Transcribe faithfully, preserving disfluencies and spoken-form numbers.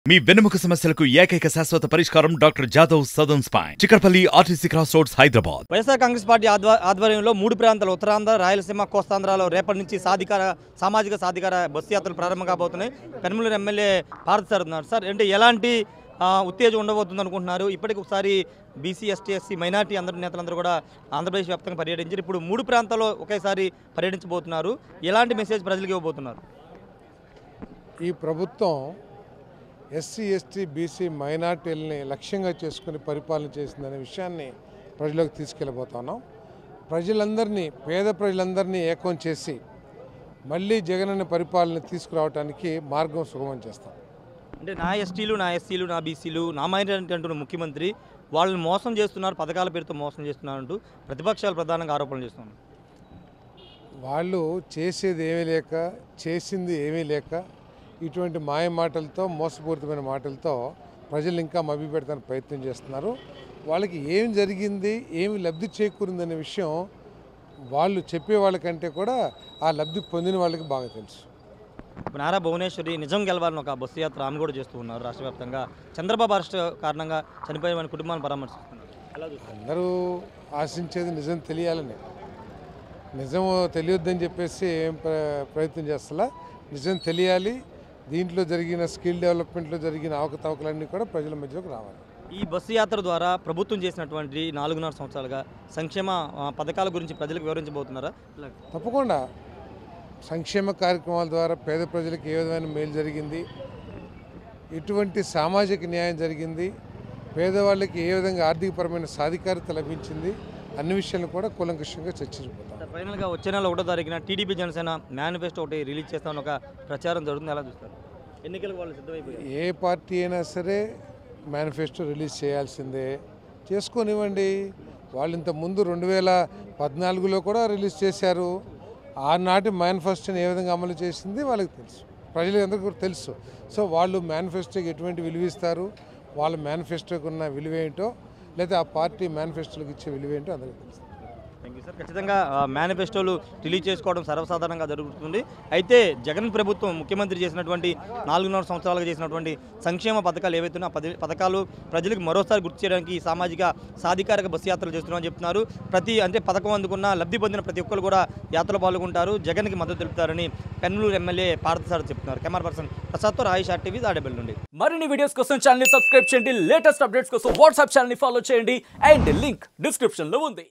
మీ వెన్నెముక సమస్యలకు ఏకైక శాశ్వత పరిష్కారం doctor Jadhav southern spine, Chikkadpally RTC cross roads, Hyderabad. YSR Congress party ఆధ్వర్యంలో మూడు ప్రాంతాలు ఉత్తరాంధ్ర, రాయలసీమ, కోస్తాంధ్రలో రేపటి నుంచి సాధికార సామాజిక సాధికార బస్సు యాత్రలు ప్రారంభం కాబోతున్నాయి. కనుమూరు ఎమ్మెల్యే పార్థ సార్ ఉన్నారు. సార్ అంటే ఎలాంటి ఉత్తేజం ఉండబోతుంది అనుకుంటున్నారు? ఇప్పటికి ఒకసారి బీసీ, ఎస్టీ, ఎస్సీ, మైనార్టీ అందరి నేతలందరూ కూడా ఆంధ్రప్రదేశ్ వ్యాప్తంగా పర్యటించారు. ఇప్పుడు మూడు ప్రాంతాల్లో ఒకేసారి పర్యటించబోతున్నారు. ఎలాంటి మెసేజ్ ప్రజలకు ఇవ్వబోతున్నారు? ఈ ప్రభుత్వం ఎస్సీ, ఎస్టీ, బీసీ, మైనార్టీలని లక్ష్యంగా చేసుకుని పరిపాలన చేసిందనే విషయాన్ని ప్రజలకు తీసుకెళ్ళబోతున్నాం. ప్రజలందరినీ, పేద ప్రజలందరినీ ఏకం చేసి మళ్ళీ జగనన్న పరిపాలన తీసుకురావడానికి మార్గం సుగమం చేస్తాం. అంటే నా ఎస్టీలు, నా ఎస్సీలు, నా బీసీలు, నా మైనారిటీ అంటున్న ముఖ్యమంత్రి వాళ్ళని మోసం చేస్తున్నారు, పథకాల పేరుతో మోసం చేస్తున్నారంటూ ప్రతిపక్షాలు ప్రధానంగా ఆరోపణలు చేస్తున్నారు. వాళ్ళు చేసేది ఏమీ లేక, చేసింది ఏమీ లేక ఇటువంటి మాయ మాటలతో, మోసపూరితమైన మాటలతో ప్రజలు ఇంకా మభ్యపెడతానికి ప్రయత్నం చేస్తున్నారు. వాళ్ళకి ఏం జరిగింది, ఏమి లబ్ధి చేకూరిందనే విషయం వాళ్ళు చెప్పే వాళ్ళకంటే కూడా ఆ లబ్ధి పొందిన వాళ్ళకి బాగా తెలుసు. నారా భువనేశ్వరి నిజం గెలవాలని ఒక బస్సు యాత్ర ఆమె కూడా చేస్తూ ఉన్నారు. రాష్ట్ర వ్యాప్తంగా చంద్రబాబు అరెస్ట్ కారణంగా చనిపోయిన వారి కుటుంబాన్ని పరామర్శిస్తున్నారు. అందరూ ఆశించేది నిజం తెలియాలని, నిజం తెలియొద్దని చెప్పేసి ఏం ప్రయత్నం చేస్తలా. నిజం తెలియాలి. దీంట్లో జరిగిన స్కిల్ డెవలప్మెంట్లో జరిగిన అవకతవకలన్నీ కూడా ప్రజల మధ్యలోకి రావాలి. ఈ బస్సు యాత్ర ద్వారా ప్రభుత్వం చేసినటువంటి నాలుగున్నర సంవత్సరాలుగా సంక్షేమ పథకాల గురించి ప్రజలకు వివరించబోతున్నారా? తప్పకుండా. సంక్షేమ కార్యక్రమాల ద్వారా పేద ప్రజలకు ఏ విధమైన మేలు జరిగింది, ఎటువంటి సామాజిక న్యాయం జరిగింది, పేదవాళ్ళకి ఏ విధంగా ఆర్థికపరమైన సాధికారత లభించింది అన్ని విషయాలు కూడా కూలంకషంగా చర్చించుకుంటాం. ఫైనల్గా వచ్చే నెల ఒకటో తారీఖున టీడీపీ జనసేన మేనిఫెస్టో ఒకటి రిలీజ్ చేస్తామని ఒక ప్రచారం జరుగుతుంది. ఎలా చూస్తారు? ఎన్నికలకు వాళ్ళు సిద్ధమైపోయారు. ఏ పార్టీ అయినా సరే మేనిఫెస్టో రిలీజ్ చేయాల్సిందే, చేసుకొనివ్వండి. వాళ్ళు ఇంత ముందు రెండు వేల పద్నాలుగులో కూడా రిలీజ్ చేశారు. ఆనాటి మేనిఫెస్టోని ఏ విధంగా అమలు చేసింది వాళ్ళకి తెలుసు, ప్రజలందరికీ కూడా తెలుసు. సో వాళ్ళు మేనిఫెస్టోకి ఎటువంటి విలువ ఇస్తారు, వాళ్ళ మేనిఫెస్టోకి ఉన్న విలువ ఏంటో, లేదా ఆ పార్టీ మేనిఫెస్టోలకు ఇచ్చే విలువ ఏంటో అందరికీ తెలుసు. Thank you sir. ఖచ్చితంగా మేనిఫెస్టోలు రిలీజ్ చేసుకోవడం సర్వసాధారణంగా జరుగుతుంది. అయితే జగన్ ప్రభుత్వం ముఖ్యమంత్రి చేసినటువంటి నాలుగున్నర సంవత్సరాలుగా చేసినటువంటి సంక్షేమ పథకాలు ఏవైతే ఆ పది పథకాలు ప్రజలకు మరోసారి గుర్తు చేయడానికి సామాజిక సాధికారిక బస్సు యాత్రలు చేస్తున్నామని చెప్తున్నారు. ప్రతి అంటే పథకం అందుకున్న లబ్ధి పొందిన ప్రతి ఒక్కరు కూడా యాత్రలో పాల్గొంటారు, జగన్కి మద్దతు తెలుపుతారని కనుమూరు ఎమ్మెల్యే పార్థ సార్ చెప్తున్నారు. కెమెరా పర్సన్ ప్రసాద్తో రాయేష్ ఆర్టీవీ దాడేపల్లి నుండి. మరిన్ని వీడియోస్ కోసం ఛానల్ సబ్స్క్రైబ్ చేయండి, లేటెస్ట్ అప్డేట్స్ కోసం వాట్సాప్ ఛానల్ ఫాలో చేయండి అండ్ లింక్ డిస్క్రిప్షన్ లో ఉంది.